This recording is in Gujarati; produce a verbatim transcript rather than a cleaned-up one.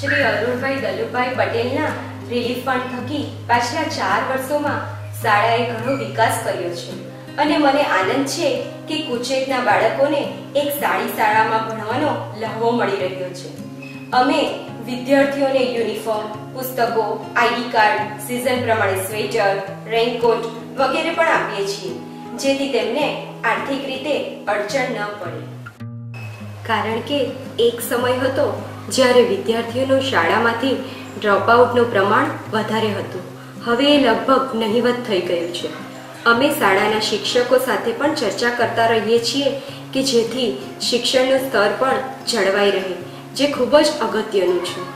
શ્રી અરુણભાઈ દલુભાઈ પટેલના રિલીફ ફંડ થકી પાછલા ચાર વર્ષોમાં શાળાએ ઘણો વિકાસ કર્યો છે અને મને આનંદ છે કે કુચેતના બાળકોને એક સારી શાળામાં ભણવાનો લહાવો મળી રહ્યો છે. અમે વિદ્યાર્થીઓને યુનિફોર્મ, પુસ્તકો, આઈડી કાર્ડ, સિઝન પ્રમાણે સ્વેટર, રેઇનકોટ વગેરે પણ આપીએ છીએ, જેથી તેમને આર્થિક રીતે અડચણ ન પડે. કારણ કે એક સમય હતો જ્યારે વિદ્યાર્થીઓનું શાળામાંથી ડ્રોપઆઉટનું પ્રમાણ વધારે હતું. હવે એ લગભગ નહિવત થઈ ગયું છે. અમે શાળાના શિક્ષકો સાથે પણ ચર્ચા કરતા રહીએ છીએ કે જેથી શિક્ષણનું સ્તર પણ જળવાઈ રહે, જે ખૂબ જ અગત્યનું છે.